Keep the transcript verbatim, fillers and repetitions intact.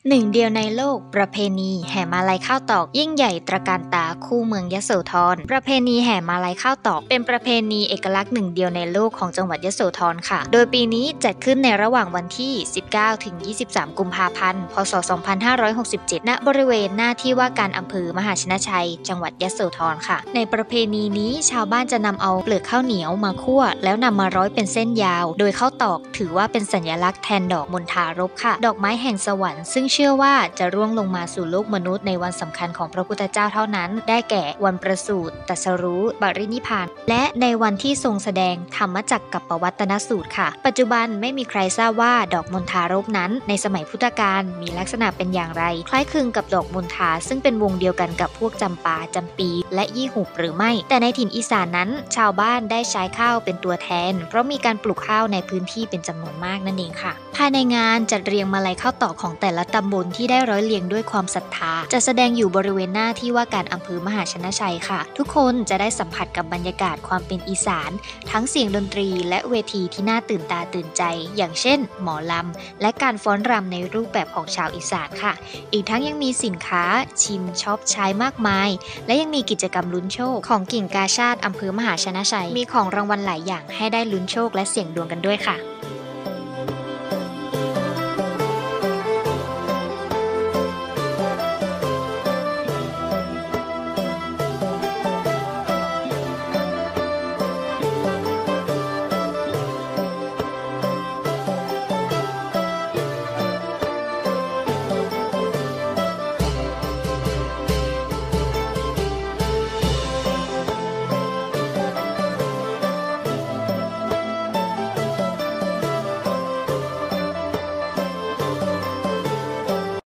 หนึ่งเดียวในโลกประเพณีแห่มาลัยข้าวตอกยิ่งใหญ่ตระการตาคู่เมืองยโสธรประเพณีแห่มาลัยข้าวตอกเป็นประเพณีเอกลักษณ์หนึ่งเดียวในโลกของจังหวัดยโสธรค่ะโดยปีนี้จัดขึ้นในระหว่างวันที่ สิบเก้าถึงยี่สิบสาม กุมภาพันธ์ พ.ศ. สองพันห้าร้อยหกสิบเจ็ด ณ บริเวณหน้าที่ว่าการอำเภอมหาชนะชัยจังหวัดยโสธรค่ะในประเพณีนี้ชาวบ้านจะนำเอาเปลือกข้าวเหนียวมาคั่วแล้วนำมาร้อยเป็นเส้นยาวโดยข้าวตอกถือว่าเป็นสัญลักษณ์แทนดอกมณฑารพค่ะดอกไม้แห่งสวรรค์ซึ่งเชื่อว่าจะร่วงลงมาสู่โลกมนุษย์ในวันสำคัญของพระพุทธเจ้าเท่านั้นได้แก่วันประสูติตรัสรู้ปรินิพพานและในวันที่ทรงแสดงธรรมจักรกับปวัตนสูตรค่ะปัจจุบันไม่มีใครทราบว่าดอกมณฑารพนั้นในสมัยพุทธกาลมีลักษณะเป็นอย่างไรคล้ายคลึงกับดอกมณฑาซึ่งเป็นวงเดียวกันกับพวกจำปาจำปีและยี่หุบหรือไม่แต่ในถิ่นอีสานนั้นชาวบ้านได้ใช้ข้าวเป็นตัวแทนเพราะมีการปลูกข้าวในพื้นที่เป็นจำนวนมากนั่นเองค่ะภายในงานจัดเรียงมาลัยข้าวตอกของแต่ละตำบลที่ได้ร้อยเรียงด้วยความศรัทธาจะแสดงอยู่บริเวณหน้าที่ว่าการอำเภอมหาชนะชัยค่ะทุกคนจะได้สัมผัสกับบรรยากาศความเป็นอีสานทั้งเสียงดนตรีและเวทีที่น่าตื่นตาตื่นใจอย่างเช่นหมอลำและการฟ้อนรำในรูปแบบของชาวอีสานค่ะอีกทั้งยังมีสินค้าชิมช็อปใช้มากมายและยังมีกิจกรรมลุ้นโชคของกิ่งกาชาดอำเภอมหาชนะชัยมีของรางวัลหลายอย่างให้ได้ลุ้นโชคและเสี่ยงดวงกันด้วยค่ะ